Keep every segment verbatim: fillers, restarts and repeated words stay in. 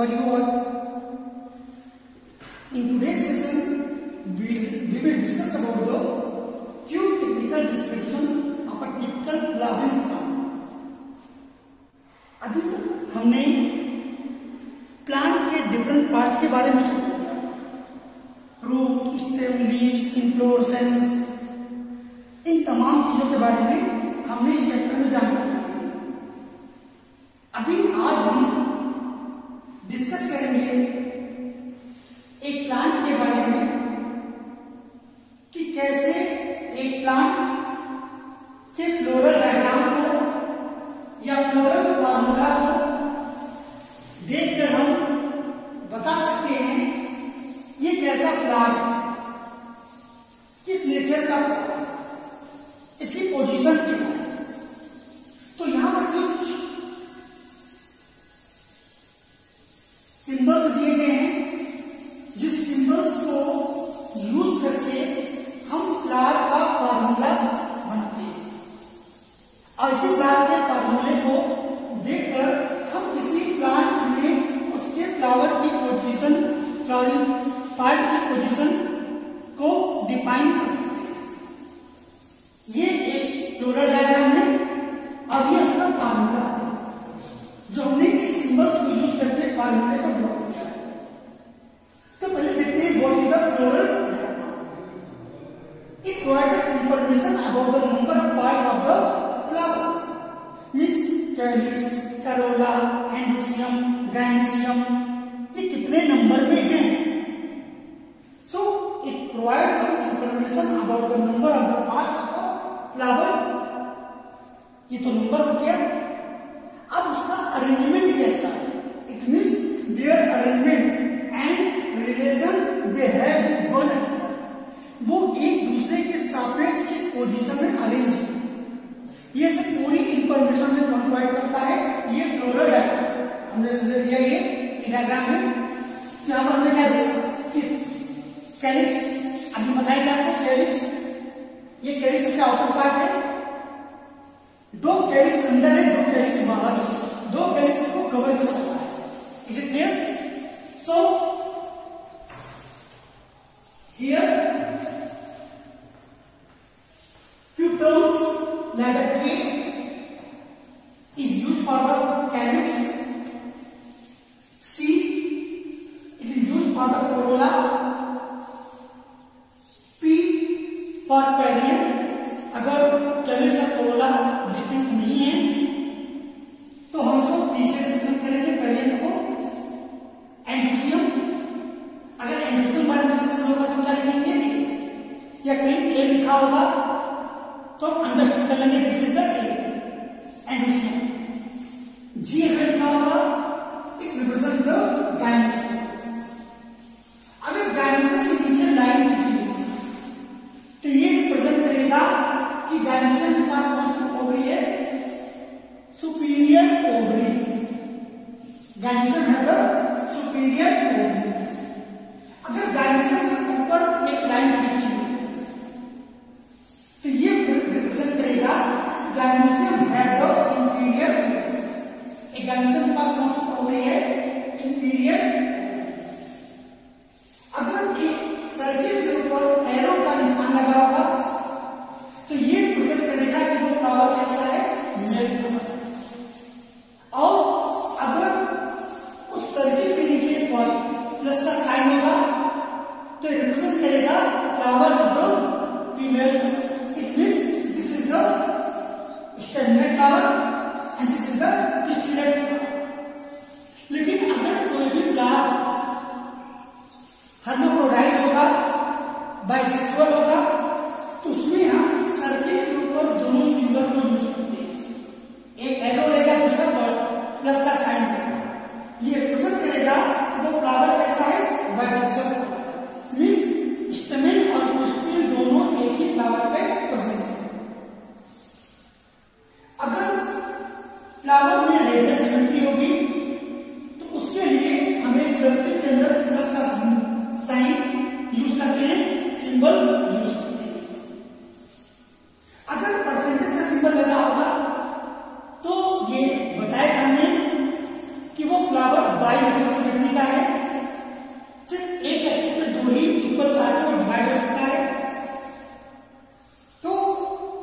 are you all? In today's session, we, we will discuss about the few technical description of a typical flowering plant. अभी तक हमने plant के different parts के बारे में study किया, रूट, स्टेम, लीव्स, इन्फ्लोरेसेंस, इन तमाम चीजों के बारे में हमने इस चैप्टर में जानकारी ली। अभी आज हम डिस्कस करेंगे एक प्लांट के बारे में कि कैसे एक प्लांट के फ्लोरल डायग्राम को या फ्लोरल फार्मूला को देखकर हम बता सकते हैं ये कैसा प्लांट, किस नेचर का प्लांट, इसकी पोजीशन क्या है। तो यहां पर कुछ सिंबल्स दिए गए हैं, जिस सिंबल्स को यूज करके हम प्लांट का फार्मूला बनाते हैं और इसी प्लांट के फार्मूले को देखकर हम किसी प्लांट में उसके फ्लावर की पोजीशन, फ्लावरिंग पार्ट की पोजीशन को डिफाइन कर सकते हैं। ये एक फ्लोरल डायग्राम है और ये उसका फार्मूला है जो हमने इस सिंबल्स को यूज करके फार्मूले को ड्रॉ किया है। तो पहले देखते हैं what is the floral diagram. It provides information about the number of parts of the flower, means calyx, corolla, androecium, gynoecium, ये कितने नंबर में हैं। So it provides the information about the number of the parts of the flower. ये तो number हो गया। अब उसका अरेंजमेंट कैसा है, it means their arrangement and relation they have with one another, वो एक दूसरे के सापेक्ष किस पोजीशन में अरेंज है, ये सब पूरी इंफॉर्मेशन में प्रोवाइड करता है ये फ्लोरल डायग्राम। हमने इसलिए दिया ये डायग्राम है। यहां पर हमने क्या देखा कि कैलिक्स, अभी बताएंगे आपको कैलिक्स, ये कैलिक्स का आउटर पार्ट है, दो कैलिक्स अंदर है, दो कैलिक्स बाहर है, दो कैलिक्स को कवर करता है। Is it clear? So here few terms like a K is used for the calyx, C it is used for the corolla, P for perianth। अगर कैलिक्स का corolla डिस्टिंक्ट नहीं है तो हम उसको P से रिप्रेजेंट करेंगे, perianth को। एंडोसियम, अगर एंडोसियम बारे में डिस्कशन होगा तो क्या लिखेंगे, या कहीं A लिखा होगा तो अंडरस्टैंड कर लेंगे this is the androecium. G अगर लिखा होगा इट रिप्रेजेंट द गाइनोसियम। अगर गाइनोसियम के नीचे लाइन खींची तो ये रिप्रेजेंट करेगा कि गाइनोसियम के पास कौन सी ओवरी है, सुपीरियर ओवरी। गाइनोसियम है द सुपीरियर ओवरी। अगर गाइनोसियम के ऊपर एक लाइन खींची तो ये रिप्रेजेंट करेगा गाइनोसियम है द इंफीरियर। एक गाइनोसियम के पास कौन सी ओवरी है, इंफीरियर। अगर एक सर्किल के ऊपर एरो का निशान लगा होगा तो ये रिप्रेजेंट करेगा कि वो फ्लावर कैसा है, मेल फ्लावर। और अगर उस सर्किल के नीचे प्लस का साइन होगा तो रिप्रेजेंट करेगा flower is the female. It means this is the staminate flower and this is the pistillate flower। लेकिन अगर कोई भी फ्लावर हर्माफ्रोडाइट होगा, बाइसेक्सुअल होगा, तो उसमें हम सर्किल के ऊपर दोनों सिंबल को यूज करते हैं। एक एरो रहेगा, दूसरा प्लस का साइन रहेगा। ये रिप्रेजेंट करेगा वो फ्लावर कैसा है, बाइसेक्सुअल फ्लावर। मींस स्टेमेन और पिस्टिल दोनों एक ही फ्लावर पे प्रेजेंट है। अगर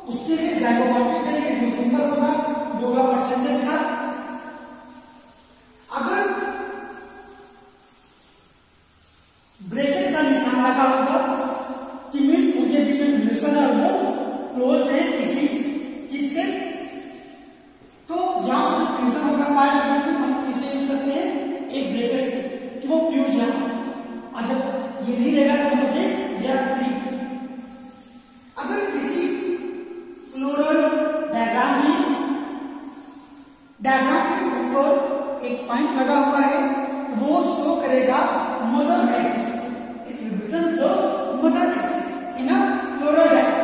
उसके लिए ज़ाइगोमैटिक के लिए जो सिंबल होगा वो होगा परसेंटेज का। अगर ब्रैकेट का निशान लगा होगा कि मीन्स उनके बीच में रिलेशन है वो क्लोज्ड है किसी चीज से, तो यहां जो फ्यूजन होगा पार्ट में हम किसे यूज करते हैं, एक ब्रैकेट से कि वो फ्यूज यहां, और जब ये नहीं रहेगा तो मुझे या फ्री। अगर किसी फ्लोरल डायग्राम में डायग्राम के ऊपर एक पॉइंट लगा हुआ है वो शो करेगा mother axis, it represents the mother axis in a floral diagram.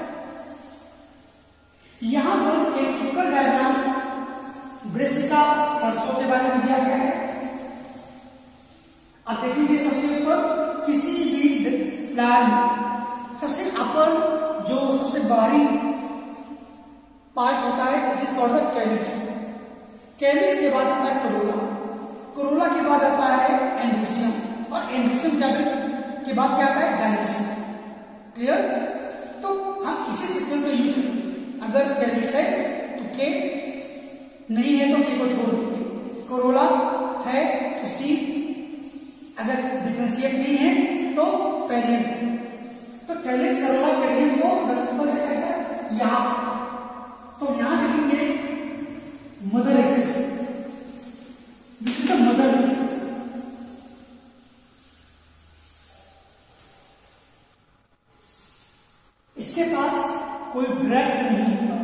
यहां पर एक टिपिकल डायग्राम ब्रेसिका सरसों के बारे में दिया गया है। आप देखेंगे सबसे ऊपर किसी भी प्लांट में सबसे अपर जो सबसे बाहरी पार्ट होता है it is called the calyx. Calyx के बाद आता है कोरोला, कोरोला के बाद आता है एंड्रोसियम, और एंड्रोसियम के बाद क्या आता है गाइनोसियम। क्लियर? तो हम इसी सीक्वेंस में यूज करेंगे। अगर कैलिक्स है तो के, नहीं है तो के को छोड़ देंगे, कोरोला है तो सी, अगर डिफरेंशिएट नहीं है तो पेरियम। तो कैलिक्स कोरोला पेरियम को दस सिंबल से कहते हैं यहां, तो यहां देखेंगे mother axis, this is the mother axis. इसके पास कोई ब्रैकेट नहीं होगा।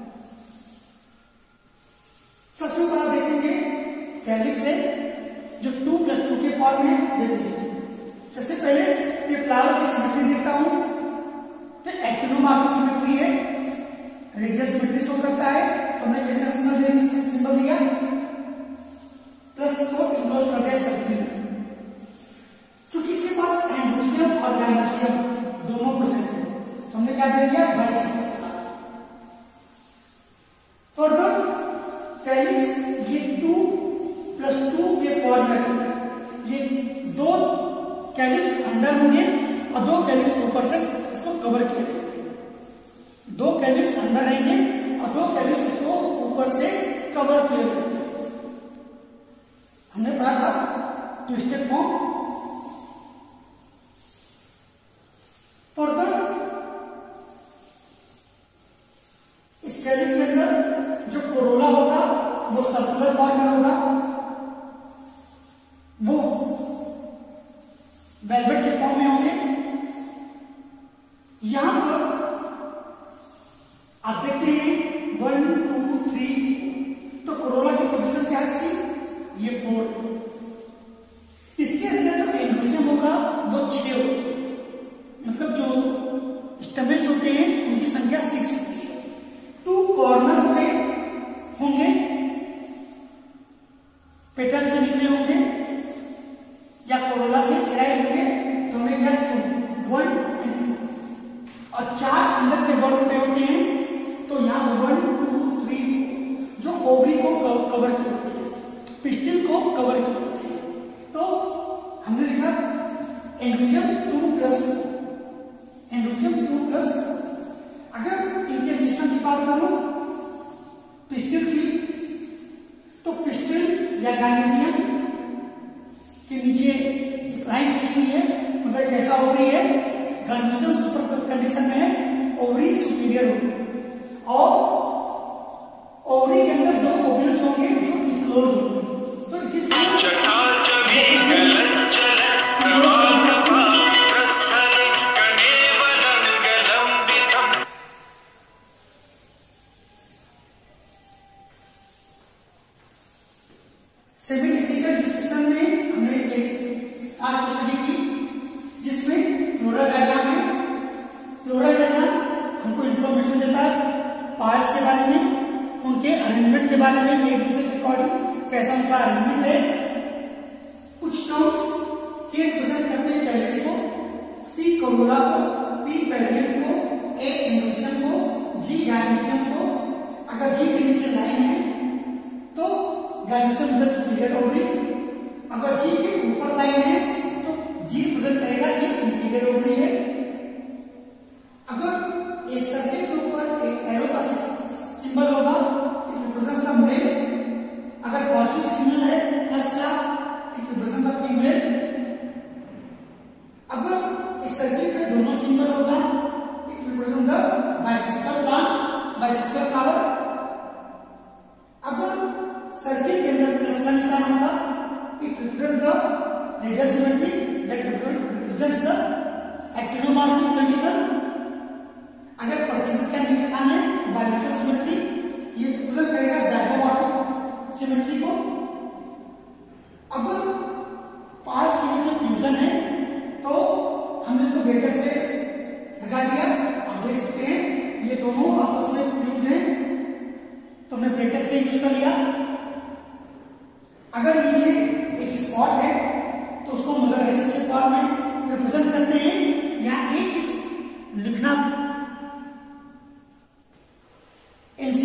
सबसे ऊपर देखेंगे कैलिक्स है जो टू प्लस टू के फॉर्म में दे दीजिए। सबसे पहले ये फ्लावर की सिमेट्री देखता हूं, फिर एक्टिनोमार्फिक सिमेट्री है, रेडियल सिमेट्री शो करता है, तो हमने किसका सिंबल दे सिंबल दिया प्लस को इक्वल्स कर दिया सर्किल। क्योंकि इसके पास एंड्रोसियम और गाइनोसियम दोनों प्रेजेंट है तो हमने क्या दे दिया बाइसेक्टर। फर्दर कैलिक्स ये टू प्लस टू के फॉर्म में, ये दो कैलिक्स अंदर होंगे और दो कैलिक्स ऊपर से इसको कवर किया जाएगा। दो कैलिक्स अंदर रहेंगे और दो कैलिक्स इसको ऊपर से कवर किए जाएंगे। हमने पढ़ा था ट्विस्टेड फॉर्म। फर्दर इस कैलिक्स के अंदर जो कोरोला होगा वो सर्कुलर फॉर्म में होगा, वो वेलवेट के फॉर्म में होंगे। यहां पर आप देखते हैं वन टू थ्री, तो कोरोला की पोजीशन क्या है सी, ये फोर। इसके अंदर जो एंड्रोसियम होगा वो छह होगा, मतलब जो स्टमेल्स होते हैं उनकी संख्या सिक्स होती है। टू कॉर्नर पे होंगे, पेटल से निकले होंगे या कोरोला से एराइज होंगे, तो हमें क्या टू वन एंड टू, और चार अंदर के बल पे होते हैं तो यहाँ वन टू थ्री जो ओवरी को कवर किया होते हैं, पिस्टिल को कवर किया होते हैं। तो हमने लिखा androecium two plus androecium two plus. अगर इनके सिस्टम की बात करूं पिस्टिल की, तो पिस्टिल या गाइनोसियम के नीचे लाइन खींची हुई है, मतलब कैसा ओवरी है, गाइनोसियम सुपर कंडीशन में है, ओवरी सुपीरियर होगी, और ओवरी के अंदर दो ओवल्स होंगे जो इक्लोज होंगे। तो किस सेमीटेक्निकल डिस्कशन में हमने एक आर्ट स्टडी की जिसमें फ्लोरल डायग्राम है। फ्लोरल डायग्राम हमको इंफॉर्मेशन देता है पार्ट्स के बारे में, उनके अरेंजमेंट के बारे में, एक दूसरे के अकॉर्डिंग कैसा उनका अरेंजमेंट है। कुछ टर्म्स के रिप्रेजेंट करते हैं कैलिक्स को, सी कोरोला को, पी पेरियम को, ए एंड्रोसियम को, जी गाइनोसियम को। अगर जी के नीचे लाइन है तो गाइनोसियम इधर सुपीरियर ओवरी, अगर जी के ऊपर लाइन है तो जी रिप्रेजेंट करेगा ये इंफीरियर ओवरी है। अगर एक सर्किल के ऊपर एक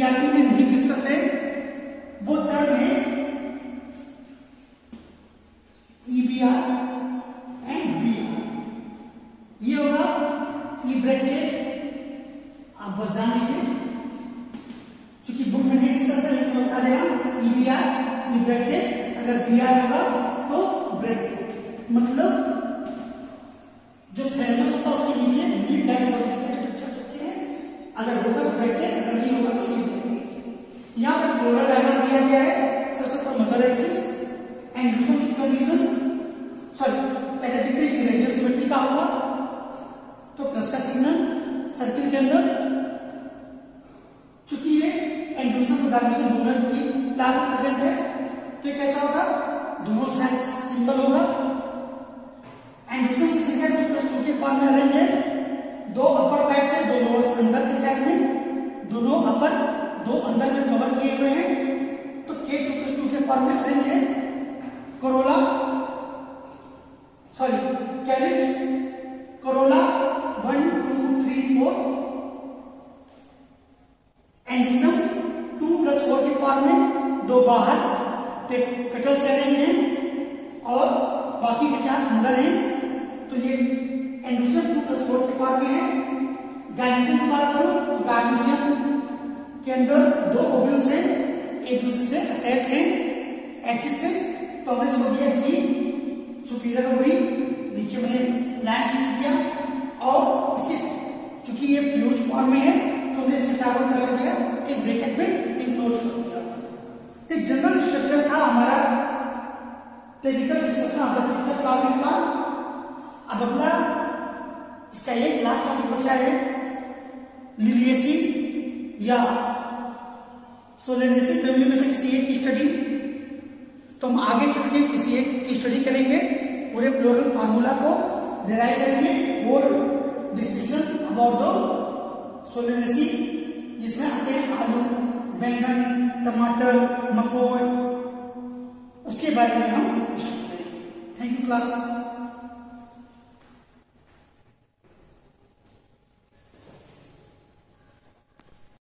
एनसीईआरटी में नहीं डिस्कस है, वो टर्म है ईबीआर एंड बीआर। ये होगा ई ब्रैकेट, आप बस जान लीजिए, क्योंकि बुक में नहीं डिस्कस है, लेकिन बता देगा ईबीआर ई ब्रैकेट, अगर बीआर होगा तो ब्रैकेट, मतलब जो थैलेमस होता है उसके नीचे लीफ लाइन छोटे छोटे स्ट्रक्चर्स होते हैं, अगर होगा तो ब्रैकेट, अगर नहीं होगा तो ई ब्रैकेट। यहाँ पर फ्लोरल डायग्राम दिया गया है, सबसे पहले मदर एक्सिस एंड दूसरी की कंडीशन, सॉरी पहले देखते हैं रेडियल सिमेट्री का होगा तो प्लस का सिग्नल सर्किल के अंदर, चूंकि ये एंड्रोजन और डायग्नोसिस दोनों की प्लान में प्रेजेंट है तो ये कैसा होगा, दोनों साइड सिंबल होगा। एंड्रोजन की संख्या टू प्लस टू के फॉर्म में अरेंज है, दो अपर साइड से दो लोअर अंदर के साइड में, दोनों अपर दो अंदर में कवर किए हुए हैं, तो के टू प्लस टू के फॉर्म में अरेंज है। Corolla sorry calyx corolla one two three four, androecium two plus four के फॉर्म में, दो बाहर पे, पेटल से अरेंज हैं और बाकी के चार अंदर हैं, तो ये एंडोसम टू प्लस फोर के फॉर्म में है। गायनेसियम की बात करो तो गायनेसियम के अंदर दो ओव्यूल्स हैं, एक दूसरे से अटैच हैं एक्सिस से, तो हमने इसको दिया जी सुपीरियर ओवरी, नीचे मैंने लाइन खींच दिया, और इसके चूंकि ये फ्यूज फॉर्म में है तो हमने इसके चारों क्या कर दिया, एक ब्रैकेट में इंक्लोज कर दिया। एक जनरल स्ट्रक्चर था हमारा typical discussion of the typical flowering plant. अब अगला इसका एक लास्ट टॉपिक बचा है लिलिएसी या सोलेनेसी फैमिली में से किसी एक की स्टडी, तो हम आगे चल के किसी एक की स्टडी करेंगे, पूरे फ्लोरल फार्मूला को डिराइव करेंगे और डिस्कशन अबाउट द सोलेनेसी, जिसमें आते हैं आलू, बैंगन, टमाटर, मकोई, उसके बारे में हम स्टडी करेंगे। Thank you class.